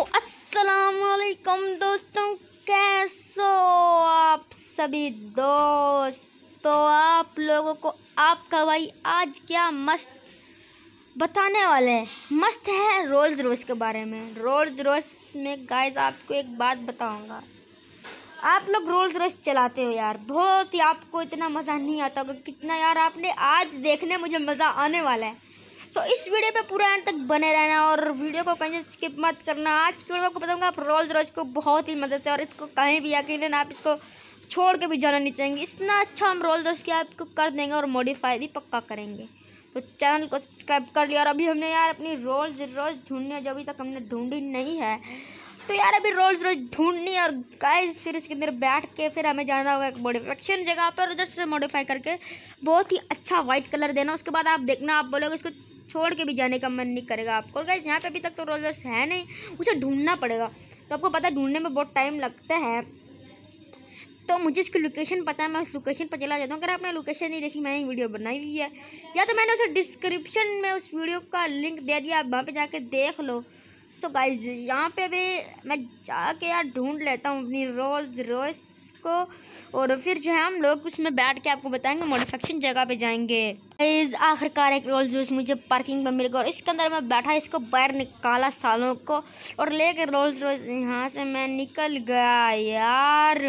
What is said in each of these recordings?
अस्सलामुअलैकुम दोस्तों, कैसो आप सभी दोस्तों। आप लोगों को आपका भाई आज क्या मस्त बताने वाले हैं। मस्त है रोल्स रॉयस के बारे में। रोल्स रॉयस में गाइस आपको एक बात बताऊंगा। आप लोग रोल्स रॉयस चलाते हो यार, बहुत ही आपको इतना मज़ा नहीं आता होगा कितना यार आपने आज देखने मुझे मज़ा आने वाला है। तो इस वीडियो पे पूरा एंड तक बने रहना और वीडियो को कहीं स्किप मत करना। आज की वीडियो आपको बताऊंगा आप रोल्स रॉयस को बहुत ही मदद है और इसको कहीं भी यकीनन आप इसको छोड़ के भी जाना नहीं चाहेंगे। इतना अच्छा हम रोल्स रॉयस की आपको कर देंगे और मॉडिफाई भी पक्का करेंगे। तो चैनल को सब्सक्राइब कर लिया। और अभी हमने यार अपनी रोल्स रॉयस ढूंढनी है जो अभी तक हमने ढूंढी नहीं है। तो यार अभी रोल्स रॉयस ढूंढनी है और गाइस फिर उसके अंदर बैठ के फिर हमें जाना होगा एक मॉडिफिकेशन जगह पर, उधर से मॉडिफाई करके बहुत ही अच्छा वाइट कलर देना। उसके बाद आप देखना, आप बोलोगे इसको छोड़ के भी जाने का मन नहीं करेगा आपको। और गाइस यहाँ पे अभी तक तो रोल्स रॉयस है नहीं, उसे ढूंढना पड़ेगा। तो आपको पता है ढूंढने में बहुत टाइम लगता है। तो मुझे इसकी लोकेशन पता है, मैं उस लोकेशन पर चला जाता हूँ। अगर आपने लोकेशन नहीं देखी, मैंने वीडियो बनाई हुई है या तो मैंने उसे डिस्क्रिप्शन में उस वीडियो का लिंक दे दिया, आप वहाँ पे जाके देख लो। सो गाइज यहाँ पे भी मैं जाके यार ढूंढ लेता हूँ अपनी रोल्स रॉयस को और फिर जो है हम लोग उसमें बैठ के आपको बताएंगे, मॉडिफिकेशन जगह पे जाएंगे। गाइज आखिरकार एक रोल्स रॉयस मुझे पार्किंग में मिल गया और इसके अंदर मैं बैठा, इसको बाहर निकाला सालों को और लेके रोल्स रॉयस यहाँ से मैं निकल गया यार।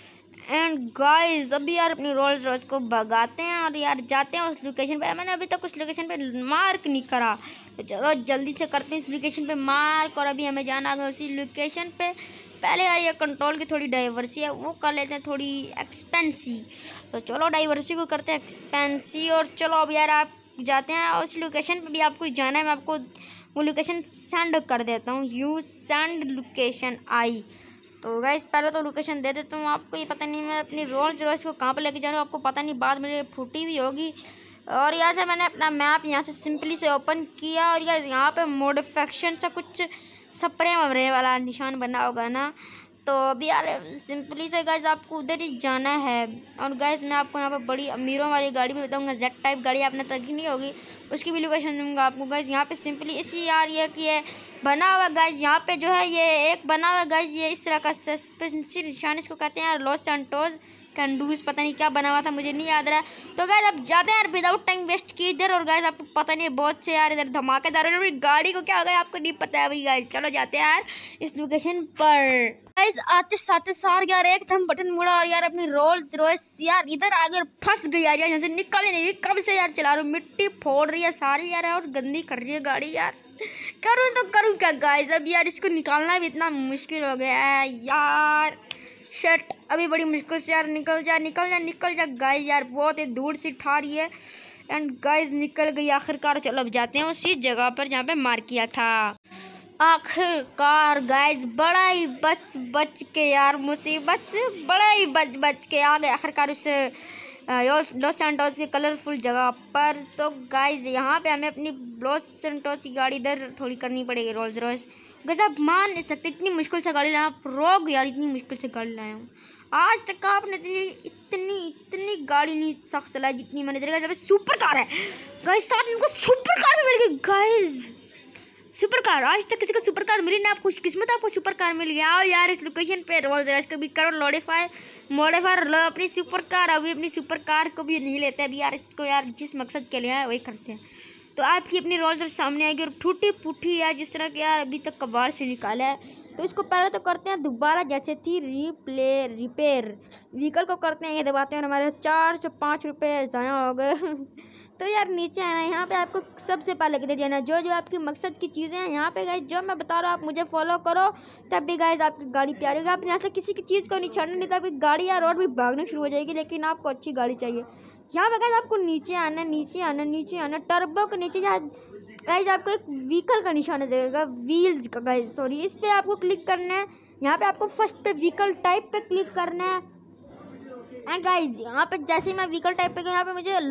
एंड गाइस अभी यार अपनी रोल्स रॉयस को भगाते हैं और यार जाते हैं उस लोकेशन पे। मैंने अभी तक उस लोकेशन पे मार्क नहीं करा, तो चलो जल्दी से करते हैं इस लोकेशन पे मार्क। और अभी हमें जाना है उसी लोकेशन पे। पहले यार ये कंट्रोल की थोड़ी डाइवर्सी है, वो कर लेते हैं थोड़ी एक्सपेंसी। तो चलो डाइवर्सी को करते हैं एक्सपेंसी। और चलो अब यार आप जाते हैं उस लोकेशन पे भी आपको जाना है। मैं आपको वो लोकेशन सेंड कर देता हूँ, यू सेंड लोकेशन आई। तो गाइस पहले तो लोकेशन दे देता हूँ आपको। ये पता नहीं मैं अपनी रोल्स रॉयस को कहाँ पर लेके जा रहा हूँ, आपको पता नहीं, बाद में फूटी हुई होगी। और यहाँ से मैंने अपना मैप यहाँ से सिंपली से ओपन किया और गाइस यहाँ पे मॉडिफिकेशन से कुछ स्प्रे वप्रे वाला निशान बना होगा ना। तो अभी यार सिंपली से गाइस आपको उधर ही जाना है। और गाइस मैं आपको यहाँ पे बड़ी अमीरों वाली गाड़ी भी बताऊँगा, जेट टाइप गाड़ी आपने तक नहीं होगी, उसकी भी लोकेशन दूंगा आपको। गाइस यहाँ पे सिंपली इसी यार ये कि ये बना हुआ गाइस यहाँ पे जो है ये एक बना हुआ गाइस, ये इस तरह का सस्पेंशन निशान इसको कहते हैं यार, लॉस सैंटोस कैंडूस पता नहीं क्या बना हुआ था, मुझे नहीं याद रहा। तो गाइस अब जाते हैं यार विदाउट टाइम वेस्ट किए इधर। और गाइस आपको पता नहीं बहुत से यार इधर धमाकेदार है, गाड़ी को क्या हो गया आपको नहीं पता है अभी। गाइस चलो जाते हैं यार इस लोकेशन पर। गाइस आते साथ सार यार एकदम बटन मुड़ा और यार अपनी रोल्स रॉयस यार इधर आगे फंस गई यार, यहाँ से निकल ही नहीं रही। कब से यार चला रहा हूँ, मिट्टी फोड़ रही है सारी यार और गंदी कर रही है गाड़ी यार। करूँ तो करूँ क्या गाइस, अब यार इसको निकालना भी इतना मुश्किल हो गया है यार। शट अभी बड़ी मुश्किल से यार निकल जा गाइस, यार बहुत ही दूर से ठा रही है। एंड गाइस निकल गई आखिरकार। चलो अब जाते हैं उसी जगह पर जहाँ पे मार किया था। आखिरकार गाइस बड़ा ही बच के यार मुसीबत से बड़ा ही बच के आ गए आखिरकार उस लॉस सैंटोस के कलरफुल जगह पर। तो गाइस यहाँ पे हमें अपनी लॉस सैंटोस की गाड़ी इधर थोड़ी करनी पड़ेगी रोल्स रॉयस। वैसे आप मान नहीं सकते इतनी मुश्किल से गाड़ी लाया, आप रोग यार इतनी मुश्किल से गाड़ी लाया हूँ। आज तक आपने इतनी गाड़ी नहीं सख्त चलाई जितनी मैंने देखा। जब सुपर कार है गाइस, साथ में उनको सुपर कार मिल गई गाइस, सुपर कार। आज तक किसी को सुपर कार मिली ना, आप खुशकिस्मत आपको सुपर कार मिल गया। आओ यार इस लोकेशन पे रोल्स रॉयस को भी करो मॉडिफाई लो अपनी सुपर कार। अभी अपनी सुपर कार को भी नहीं लेते अभी यार, इसको यार जिस मकसद के लिए आए वही करते हैं। तो आपकी अपनी रोल्स रॉयस सामने आएगी और टूटी फूटी यार जिस तरह के यार अभी तक कबाड़ से निकाला है। तो इसको पहले तो करते हैं दोबारा जैसे थी रिपेयर व्हीकल को करते हैं, ये दबाते हैं और हमारे 4 से 5 रुपये ज़ाया हो गए। तो यार नीचे आना है, यहाँ पे आपको सबसे पहले किधर जाना है, जो आपकी मकसद की चीज़ें हैं यहाँ पे गाइस जो मैं बता रहा हूँ आप मुझे फॉलो करो, तब भी गाइस आपकी गाड़ी प्यारी होगी। आप यहाँ से किसी की चीज़ को नहीं छोड़ना, नहीं तो आपकी गाड़ी या रोड भी भागने शुरू हो जाएगी। लेकिन आपको अच्छी गाड़ी चाहिए। यहाँ पे गाइस आपको नीचे आना टर्बो के नीचे यहाँ गाइस आपको एक व्हीकल का निशान देगा, व्हील्स का गाइस सॉरी, इस पर आपको क्लिक करना है। यहाँ पे आपको फर्स्ट पे व्हीकल टाइप पे क्लिक करना है। एंड गाइस यहाँ पे जैसे मैं व्हीकल टाइप पे गया, यहाँ पे मुझे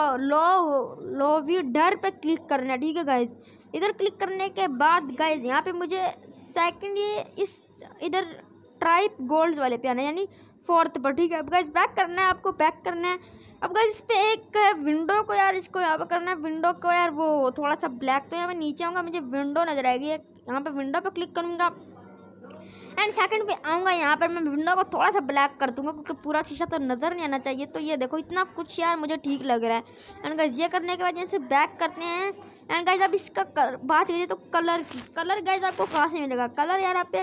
लो व्यू डर पे क्लिक करना है, ठीक है गाइस। इधर क्लिक करने के बाद गाइस यहाँ पे मुझे सेकंड ये इस इधर ट्राइप गोल्ड्स वाले पे आना है, यानी 4th पर, ठीक है। अब गाइस बैक करना है, आपको बैक करना है। अब गाइस इस पे एक विंडो को यार इसको यहाँ पे करना है, विंडो को यार वो थोड़ा सा ब्लैक, तो यहाँ पे नीचे आऊँगा मुझे विंडो नजर आएगी। यहाँ पे विंडो पे क्लिक करूँगा एंड सेकंड पे आऊँगा, यहाँ पर मैं विंडो को थोड़ा सा ब्लैक कर दूँगा क्योंकि पूरा शीशा तो नज़र नहीं आना चाहिए। तो ये देखो इतना कुछ यार मुझे ठीक लग रहा है। एंड गाइस ये करने के बाद यहाँ से बैक करते हैं। एंड गाइस अब इसका बात कीजिए तो कलर की, कलर गाइस आपको कहाँ से मिलेगा? कलर यार आप पे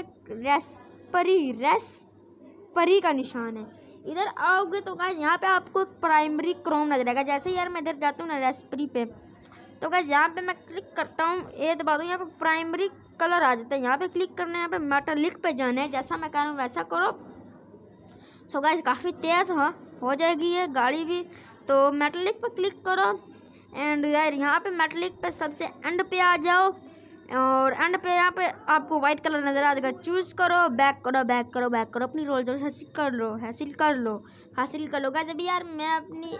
रेस्परी का निशान है। इधर आओगे तो गाइस यहाँ पे आपको प्राइमरी क्रोम नजर आएगा। जैसे यार मैं इधर जाता हूँ ना रेस्परी पे, तो गाइस यहाँ पे मैं क्लिक करता हूँ, ये दबा दूँ, यहाँ पे प्राइमरी कलर आ जाता है। यहाँ पे क्लिक करना है, यहाँ पे मेटालिक पे जाना है। जैसा मैं कह रहा हूँ वैसा करो। सो गाइस काफ़ी तेज़ हो जाएगी ये गाड़ी भी। तो मेटालिक पे क्लिक करो एंड यार यहाँ पे मेटालिक पे सबसे एंड पे आ जाओ और एंड पे यहाँ पे आपको वाइट कलर नज़र आ जाएगा। चूज़ करो, बैक करो, बैक करो, बैक करो, अपनी रोल्स रॉयस हासिल कर लो गाइस। अभी यार मैं अपनी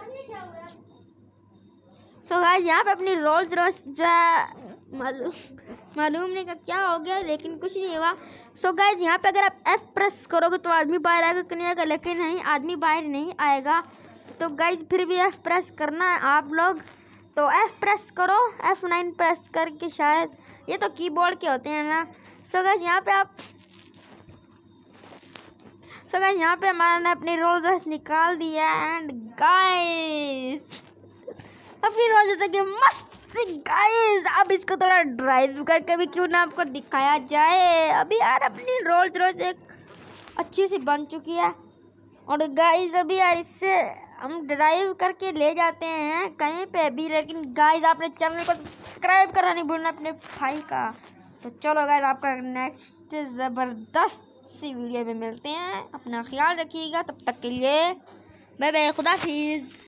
सो गाइस यहाँ पे अपनी रोल्स रॉयस जो है मालूम नहीं का क्या हो गया, लेकिन कुछ नहीं हुआ। सो गाइस यहाँ पे अगर आप F प्रेस करोगे तो आदमी बाहर आएगा कि नहीं आएगा? लेकिन नहीं, आदमी बाहर नहीं आएगा। तो गाइस फिर भी F प्रेस करना है आप लोग, तो F प्रेस करो, F9 प्रेस करके, शायद ये तो कीबोर्ड के होते हैं ना। सो गाइस यहाँ पे हमारे ने अपनी रोल्स रॉयस निकाल दिया। एंड गाइस अपनी रोल्स रॉयस की मस्त गाइस, अब इसको थोड़ा ड्राइव करके भी क्यों ना आपको दिखाया जाए। अभी यार अपनी रोल्स रॉयस एक अच्छी सी बन चुकी है और गाइस अभी यार इससे हम ड्राइव करके ले जाते हैं कहीं पे भी। लेकिन गाइस आपने चैनल को सब्सक्राइब करना नहीं भूलना अपने भाई का। तो चलो गाइस आपका नेक्स्ट ज़बरदस्त सी वीडियो में मिलते हैं। अपना ख्याल रखिएगा, तब तक के लिए बाय बाय, खुदा हाफिज़।